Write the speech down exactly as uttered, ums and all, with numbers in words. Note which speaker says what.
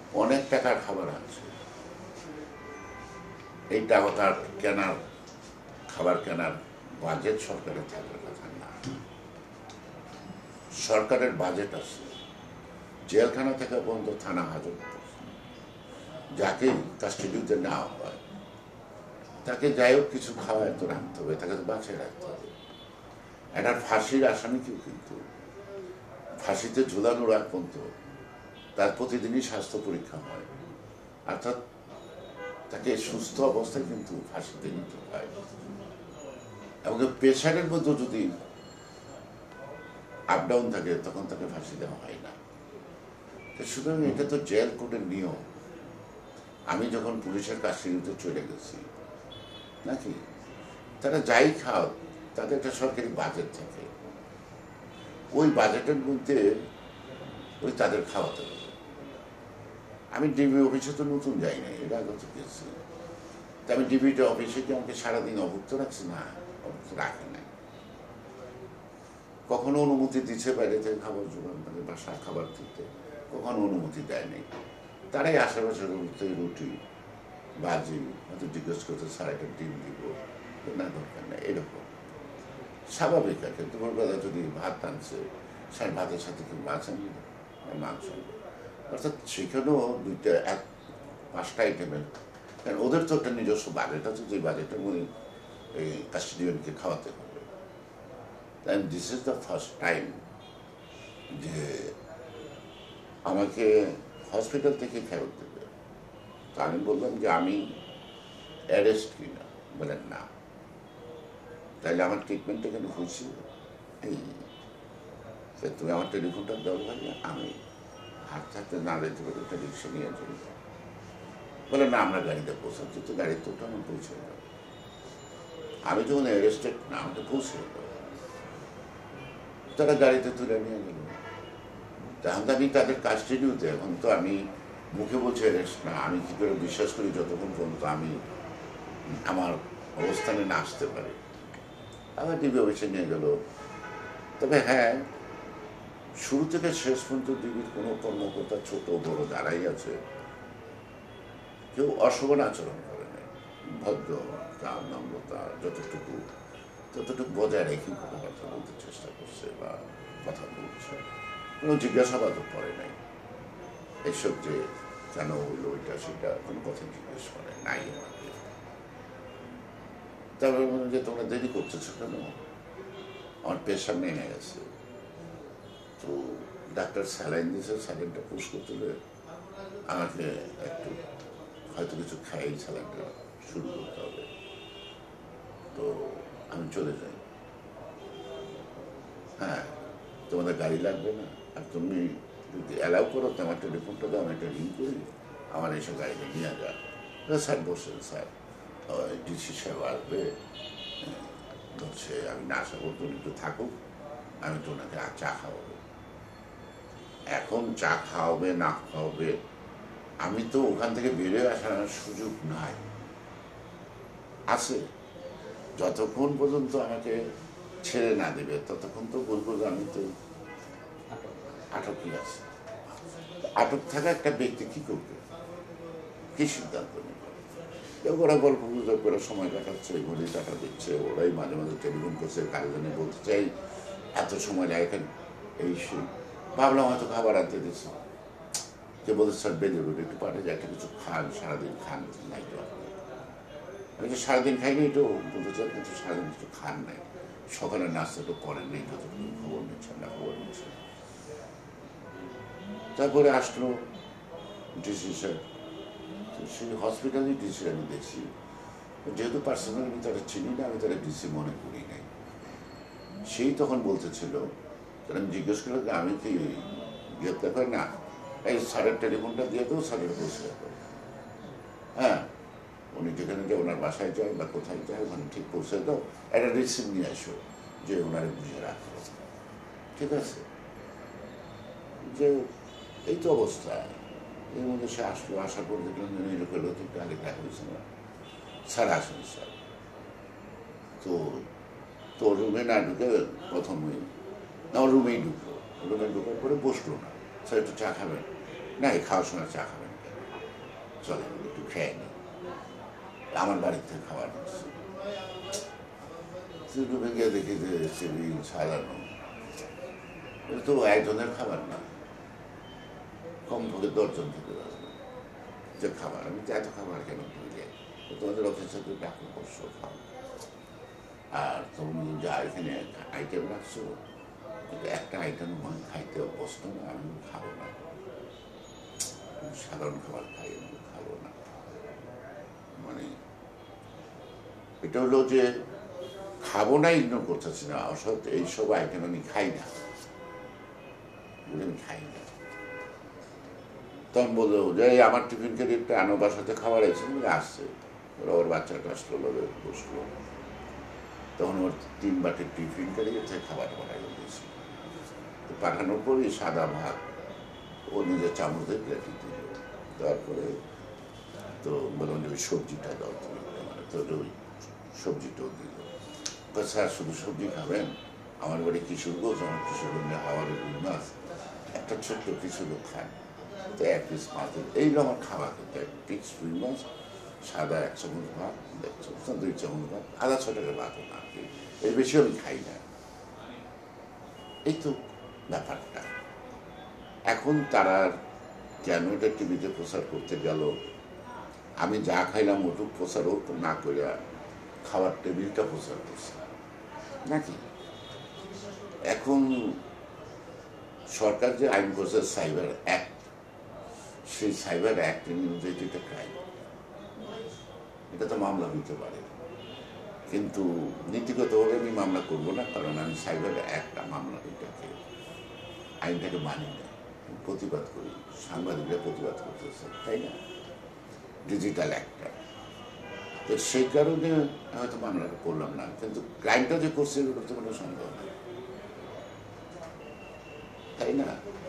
Speaker 1: অনেক টাকার খাবার আছে, এই টাকা কেনার খাবার কেনার বাজেট সরকারের থাকার কথা না। সরকারের বাজেট আছে, জেলখানা থেকে পর্যন্ত থানা হাজত, যাকে কাস্টডিতে নেওয়া হয় তাকে যাই হোক কিছু খাওয়ায় তো রাখতে হবে, তাকে তো বাঁচিয়ে রাখতে হবে। একটা ফাঁসির আসামিকেও কিন্তু ফাঁসিতে ঝুলানোর আগ পর্যন্ত তার প্রতিদিনই স্বাস্থ্য পরীক্ষা হয়, অর্থাৎ তাকে সুস্থ অবস্থায় কিন্তু ফাঁসিতে নিতে হয়। এবং প্রেশারের মধ্যে যদি আপ ডাউন থাকে তখন তাকে ফাঁসি দেওয়া হয় না। সুতরাং এটা তো জেল কোর্টের নিয়ম। আমি যখন পুলিশের কাস্টডিতে চলে গেছি নাকি, তারা যাই খাও তাদের একটা সরকারি বাজেট থাকে, ওই বাজেটের মধ্যে ওই তাদের খাওয়াতে হবে। আমি ডিবি অফিসে তো নতুন যাই না, এর আগে তো গেছি, তা আমি ডিবিটা অফিসে কি আমাকে সারাদিন অভুক্ত রাখছি? না, অভুক্ত রাখে না। কখনো অনুমতি দিচ্ছে বাইরে থেকে খাবার জোগান, মানে বাসার খাবার দিতে, কখনো অনুমতি দেয় নাই। তারাই আশেপাশে রুটি ভাজি হয়তো জিজ্ঞেস করতে, স্যার একটা ডিম দিব, না দরকার নেই, এরকম স্বাভাবিক আর কি। দুপুরবেলা যদি ভাত আনছে, স্যার ভাতের সাথে কি মাছ আনবে, মাংস আনবে, অর্থাৎ সেখানেও দুইটা এক পাঁচটা আইটেমের, কারণ ওদের তো একটা নিজস্ব বাজেট আছে, যে বাজেটের মধ্যে এই কাস্টডিয়ানকে খাওয়াতে হবে। তাই this is the first time যে আমাকে হসপিটাল থেকে ফেরত দেবে। তা আমি বললাম যে আমি অ্যারেস্ট কিনা, বলেন না, তাইলে আমার ট্রিটমেন্টটা কেন হয়েছে? এই তুমি আমার টেলিফোনটা দেওয়া হয়, আমি হাত থাকতে না যেতে পারি, একটা রিক্সা নিয়ে চলে যাই। বলে না, আমরা গাড়িতে পৌঁছাচ্ছি, তো গাড়িতে ওটা আমি পৌঁছে দেবো। আমি যখন অ্যারেস্টেড না, আমাকে পৌঁছে দেবো। তারা গাড়িতে তুলে নিয়ে গেল। তখন তো আমি তাদের কাস্টডিতে, এখন তো আমি মুখে বলছি অ্যারেস্ট না, আমি কী করে বিশ্বাস করি যতক্ষণ পর্যন্ত আমি আমার অবস্থানে না আসতে পারি। আবার ডিবি অফিসে নিয়ে গেল। তবে হ্যাঁ, শুরু থেকে শেষ পর্যন্ত ডিবির কোনো কর্মকর্তা ছোট বড় যারাই আছে কেউ অশোভন আচরণ করে নাই। ভদ্র, তার নম্রতা যতটুকু ততটুকু বজায় রেখে কথাবার্তা বলতে চেষ্টা করছে বা কথা বলছে, কোনো জিজ্ঞাসাবাদও করে নাই। এইসব যে কেন হইলো ওইটা সেটা কোনো কথা জিজ্ঞেস করে নাই আমাকে। তারপরে মনে যে তোমরা দেরি করতেছো কেন, আমার প্রেশার নেমে গেছে। তো ডাক্তার স্যালাইন দিয়েছে, স্যালাইনটা পুশ করতে হলে আমাকে একটু হয়তো কিছু খাই স্যালাইনটা শুরু করতে হবে। তো আমি চলে যাই। হ্যাঁ, তোমাদের গাড়ি লাগবে না, আর তুমি যদি অ্যালাউ করো তো আমার টেলিফোনটা দাও, আমি একটা রিং করি, আমার এসে গাড়িতে নিয়ে যা। স্যার বসেন, স্যার ডিসি সাহেব আসবে, হচ্ছে আমি না আসা করতে একটু থাকুক, আমি তো ওনাকে চা খাওয়াবো। এখন চা খাওয়াবে না খাওয়াবে, আমি তো ওখান থেকে বেরিয়ে আসার সুযোগ নাই। আছে, যতক্ষণ পর্যন্ত আমাকে ছেড়ে না দেবে ততক্ষণ তো বলবো যে আমি তো আটকই আছে। আটক থাকা একটা ব্যক্তি কি করবে, কি সিদ্ধান্ত নেবে? ওরা গল্প গুজব করে সময় কাটাচ্ছে, ঘড়ি টাকা দিচ্ছে, ওরাই মাঝে মাঝে টেলিফোন করছে, কারিজনে বলতে চাই এত সময় লাগে কেন, এই সেই। ভাবলাম হয়তো খাবার আনতে দিচ্ছে, কে বলছে স্যার বেঁধে রোড একটু পাঠে যায়, একটা কিছু খান, সারাদিন খান নাই তো আপনি। আমি তো সারাদিন খাইনি, একটু বলতে চাই কিন্তু সারাদিন কিছু খান নাই, সকালের নাস্তাটা করেন নেই, যতটুকু খবর নিচ্ছেন না খবর নিচ্ছেন। তারপরে আসলো ডিসি স্যার, সেই হসপিটালেই ডিসি আমি দেখছি, যেহেতু পার্সোনালি আমি তারা চিনি না, আমি তারা ডিসি মনে করি নাই। সেই তখন বলতেছিল, আমি জিজ্ঞেস করলাম যে আমি কি গ্রেপ্তার করি না, এই স্যারের টেলিফোনটা দিয়ে দেবো, স্যারের বসে দেবো। হ্যাঁ, উনি যেখানে যে ওনার বাসায় যায় বা কোথায় যায় ওখানে ঠিক পৌঁছে দাও, একটা রিসিভ নিয়ে আসো যে ওনারে বুঝে রাখো, ঠিক আছে? যে এই তো অবস্থা। এর মধ্যে সে আসলো, আসার পর দেখলাম এরকম একটু আগে দেখা হয়েছে না, স্যার আসেন স্যার। তো তো রুমে না ঢুকে প্রথমে না রুমেই ঢুকলো, রুমে ঢুকার পরে বসলো না, স্যার একটু চা খাবেন না, এই খাওয়ার সময় চা খাবেন, চলে একটু খেয়ে নি, আমার বাড়িতে খাবার হচ্ছে রুমে গিয়ে দেখি যে টেবিল সাজানো, এটা তো একজনের খাবার না, কম করে দশজন থেকে আসবে যে খাবার। আমি তো এত খাবার কেন দিলে, তোমাদের অফিসে তো ডাকু করছো খাও, আর তুমি যা এখানে আইটেম রাখছো একটা আইটেম আমি খাইতে অভ্যস্ত না, আমি খাবো না, সাধারণ খাবার খাই, আমি খাবো না। মানে এটা হলো যে খাবো না ইগনোর করতেছি না, অসৎ এইসব আইটেম আমি খাই না, আমি খাই না। তখন বললো যে আমার টিফিন ক্যারিয়ারটা আনো, বাসাতে খাবার আছে, আসছে ওরা, ওর বাচ্চাটা আসলো, বসলো, তখন ওর তিন বাটির টিফিন ক্যারিয়ার থেকে খাবার বানাই দিয়েছি। তো পাঠানোর পরই সাদা ভাত ও নিজের চামচে প্লেটে দিল, তারপরে তো বললাম যে ওই সবজিটা দাও তুমি, মানে তো ওই সবজিটাও দিল। স্যার শুধু সবজি খাবেন? আমার বাড়ি কিশোরগঞ্জ, আমার কিশোরগঞ্জে হাওয়ারে রুই মাছ একটা ছোট্ট কিছু লোক খান, তো এক পিস মাছ এই আমার খাওয়া কিন্তু এক পিস রুই মাছ, সাদা এক চামচ ভাত, এক চামচ দুই চামচ ভাত, আধা ছ টাকা ভাতও না, এর বেশি আমি খাই না। এই তো ব্যাপারটা। এখন তারা কেন এটা টিভিতে প্রচার করতে গেল, আমি যা খাইলাম ওটুক প্রচারও না করে খাবার টেবিলটা প্রচার করছে নাকি? এখন সরকার যে আইন করছে সাইবার অ্যাক্ট, সেই সাইবার অ্যাক্টের অনুযায়ী যেটা ক্রাইম, এটা তো মামলা হইতে পারে, কিন্তু নীতিগতভাবে আমি মামলা করবো না, কারণ আমি সাইবার অ্যাক্টটা মামলা ওইটাকে আইনটাকে মানি না, প্রতিবাদ করি, সাংবাদিকরা প্রতিবাদ করতেছে, তাই না, ডিজিটাল অ্যাক্টটা। তো সেই কারণে হয়তো মামলাটা করলাম না, কিন্তু ক্রাইমটা যে করছে এগুলো তো কোনো সন্দেহ নেই, তাই না?